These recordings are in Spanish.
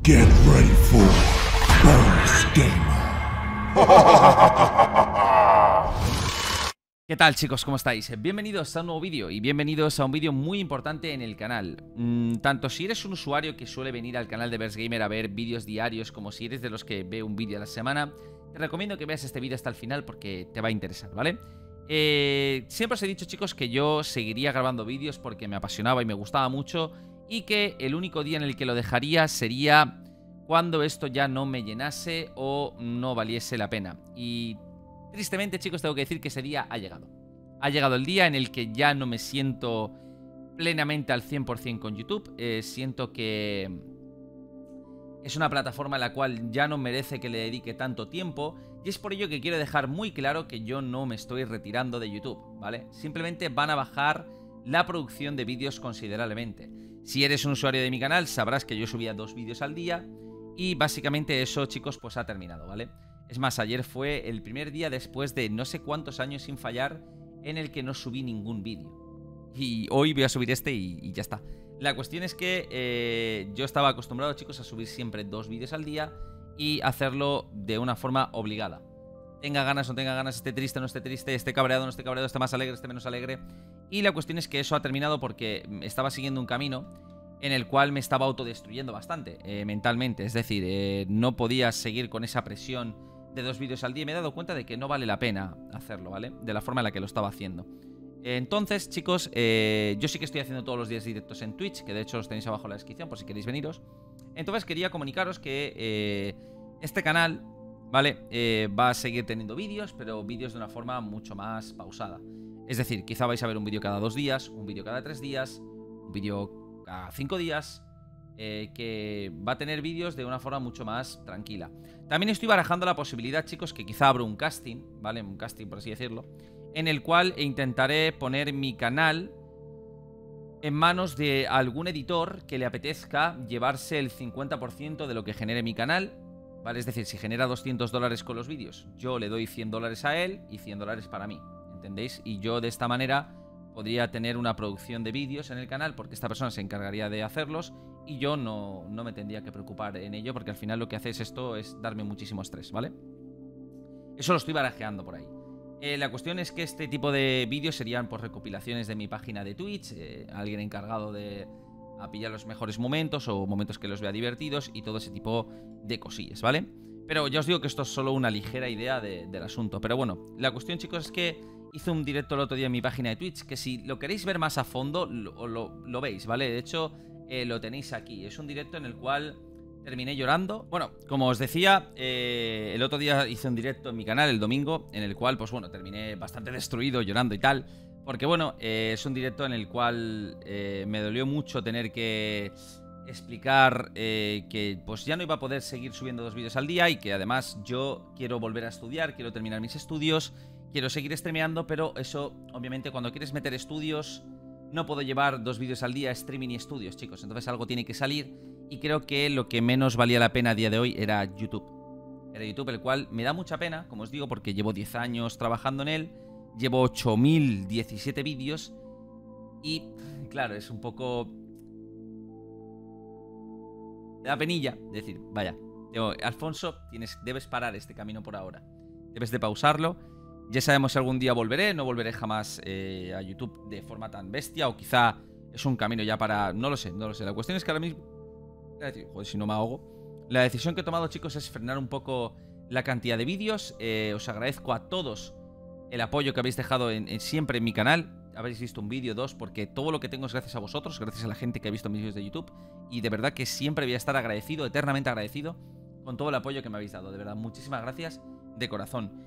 Get ready for Boss Gamer. ¿Qué tal, chicos? ¿Cómo estáis? Bienvenidos a un nuevo vídeo y bienvenidos a un vídeo muy importante en el canal. Tanto si eres un usuario que suele venir al canal de Burst Gamer a ver vídeos diarios, como si eres de los que ve un vídeo a la semana, te recomiendo que veas este vídeo hasta el final porque te va a interesar, ¿vale? Siempre os he dicho, chicos, que yo seguiría grabando vídeos porque me apasionaba y me gustaba mucho, y que el único día en el que lo dejaría sería cuando esto ya no me llenase o no valiese la pena. Y tristemente, chicos, tengo que decir que ese día ha llegado. Ha llegado el día en el que ya no me siento plenamente al 100% con YouTube. Siento que es una plataforma a la cual ya no merece que le dedique tanto tiempo. Y es por ello que quiero dejar muy claro que yo no me estoy retirando de YouTube, ¿vale? Simplemente van a bajar la producción de vídeos considerablemente. Si eres un usuario de mi canal, sabrás que yo subía 2 vídeos al día. Y básicamente eso, chicos, pues ha terminado, ¿vale? Es más, ayer fue el primer día después de no sé cuántos años sin fallar en el que no subí ningún vídeo. Y hoy voy a subir este y ya está. La cuestión es que yo estaba acostumbrado, chicos, a subir siempre 2 vídeos al día y hacerlo de una forma obligada. Tenga ganas o no tenga ganas, esté triste o no esté triste, esté cabreado o no esté cabreado, esté más alegre, esté menos alegre. Y la cuestión es que eso ha terminado porque estaba siguiendo un camino en el cual me estaba autodestruyendo bastante mentalmente. Es decir, no podía seguir con esa presión de 2 vídeos al día y me he dado cuenta de que no vale la pena hacerlo, ¿vale? De la forma en la que lo estaba haciendo. Entonces, chicos, yo sí que estoy haciendo todos los días directos en Twitch, que de hecho los tenéis abajo en la descripción por si queréis veniros. Entonces quería comunicaros que este canal, ¿vale? Va a seguir teniendo vídeos, pero vídeos de una forma mucho más pausada. Es decir, quizá vais a ver un vídeo cada 2 días, un vídeo cada 3 días, un vídeo cada 5 días, que va a tener vídeos de una forma mucho más tranquila. También estoy barajando la posibilidad, chicos, que quizá abra un casting, ¿vale? Un casting, por así decirlo, en el cual intentaré poner mi canal en manos de algún editor que le apetezca llevarse el 50% de lo que genere mi canal, ¿vale? Es decir, si genera $200 con los vídeos, yo le doy $100 a él y $100 para mí, ¿entendéis? Y yo de esta manera podría tener una producción de vídeos en el canal porque esta persona se encargaría de hacerlos y yo no me tendría que preocupar en ello, porque al final lo que hace esto es darme muchísimo estrés, ¿vale? Eso lo estoy barajeando por ahí. La cuestión es que este tipo de vídeos serían por recopilaciones de mi página de Twitch, alguien encargado de pillar los mejores momentos o momentos que los vea divertidos y todo ese tipo de cosillas, ¿vale? Pero ya os digo que esto es solo una ligera idea del asunto. Pero bueno, la cuestión, chicos, es que hice un directo el otro día en mi página de Twitch, que si lo queréis ver más a fondo, lo veis, ¿vale? De hecho, lo tenéis aquí. Es un directo en el cual terminé llorando. Bueno, como os decía, el otro día hice un directo en mi canal, el domingo, en el cual, pues bueno, terminé bastante destruido, llorando y tal. Porque bueno, es un directo en el cual me dolió mucho tener que explicar que pues ya no iba a poder seguir subiendo 2 vídeos al día y que además yo quiero volver a estudiar, quiero terminar mis estudios, quiero seguir streameando, pero eso, obviamente, cuando quieres meter estudios, no puedo llevar 2 vídeos al día, streaming y estudios, chicos. Entonces algo tiene que salir y creo que lo que menos valía la pena a día de hoy era YouTube. Era YouTube, el cual me da mucha pena, como os digo, porque llevo 10 años trabajando en él, llevo 8017 vídeos y, claro, es un poco... me da penilla decir, vaya, Alfonso, debes parar este camino por ahora. Debes de pausarlo. Ya sabemos si algún día volveré, no volveré jamás a YouTube de forma tan bestia, o quizá es un camino ya para... No lo sé. La cuestión es que ahora mismo... Joder, si no me ahogo. La decisión que he tomado, chicos, es frenar un poco la cantidad de vídeos. Os agradezco a todos el apoyo que habéis dejado siempre en mi canal. Habéis visto un vídeo, 2, porque todo lo que tengo es gracias a vosotros, gracias a la gente que ha visto mis vídeos de YouTube. Y de verdad que siempre voy a estar agradecido, eternamente agradecido, con todo el apoyo que me habéis dado. De verdad, muchísimas gracias de corazón.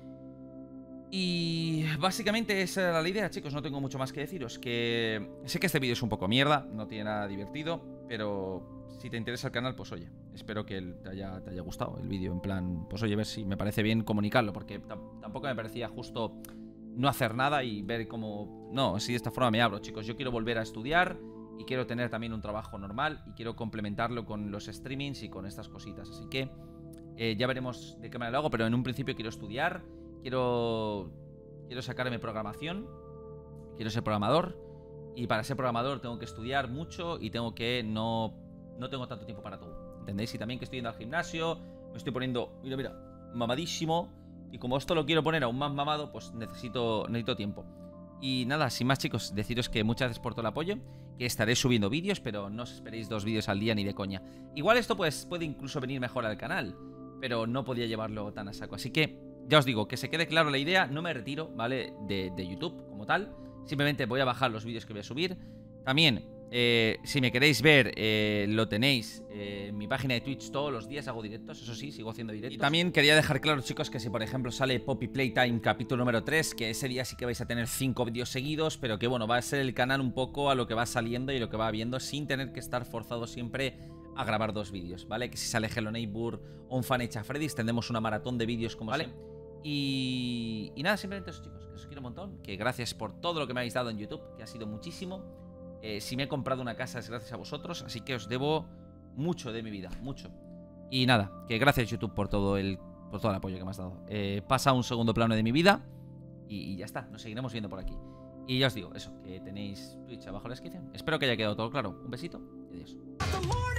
Y básicamente esa era la idea, chicos. No tengo mucho más que deciros. Que sé que este vídeo es un poco mierda, no tiene nada divertido, pero si te interesa el canal, pues oye, espero que te haya gustado el vídeo. En plan, pues oye, ver si me parece bien comunicarlo, porque tampoco me parecía justo no hacer nada y ver cómo... No, así de esta forma me abro, chicos. Yo quiero volver a estudiar y quiero tener también un trabajo normal y quiero complementarlo con los streamings y con estas cositas. Así que ya veremos de qué manera lo hago, pero en un principio quiero estudiar. Quiero sacarme programación, quiero ser programador, y para ser programador tengo que estudiar mucho y tengo que no tengo tanto tiempo para todo. ¿entendéis? Y también que estoy yendo al gimnasio, me estoy poniendo, mira, mamadísimo. Y como esto lo quiero poner aún más mamado, pues necesito tiempo. Y nada, sin más, chicos, deciros que muchas gracias por todo el apoyo, que estaré subiendo vídeos, pero no os esperéis 2 vídeos al día ni de coña. Igual esto pues puede incluso venir mejor al canal, pero no podía llevarlo tan a saco. Así que ya os digo, que se quede claro la idea, no me retiro, ¿vale? De YouTube como tal. Simplemente voy a bajar los vídeos que voy a subir. También, si me queréis ver, lo tenéis en mi página de Twitch. Todos los días hago directos, eso sí, sigo haciendo directos. Y también quería dejar claro, chicos, que si por ejemplo sale Poppy Playtime capítulo número 3, que ese día sí que vais a tener 5 vídeos seguidos, pero que bueno, va a ser el canal un poco a lo que va saliendo y lo que va viendo, sin tener que estar forzado siempre a grabar 2 vídeos, ¿vale? Que si sale Hello Neighbor o un fan hecha Freddy's, tendremos una maratón de vídeos como ¿vale? Y nada, simplemente eso, chicos, que os quiero un montón, que gracias por todo lo que me habéis dado en YouTube, que ha sido muchísimo. Si me he comprado una casa es gracias a vosotros, así que os debo mucho de mi vida, mucho. Y nada, que gracias YouTube por todo el apoyo que me has dado. Pasa a un segundo plano de mi vida y ya está, nos seguiremos viendo por aquí. Y ya os digo, eso, que tenéis Twitch abajo en la descripción. Espero que haya quedado todo claro. Un besito y adiós.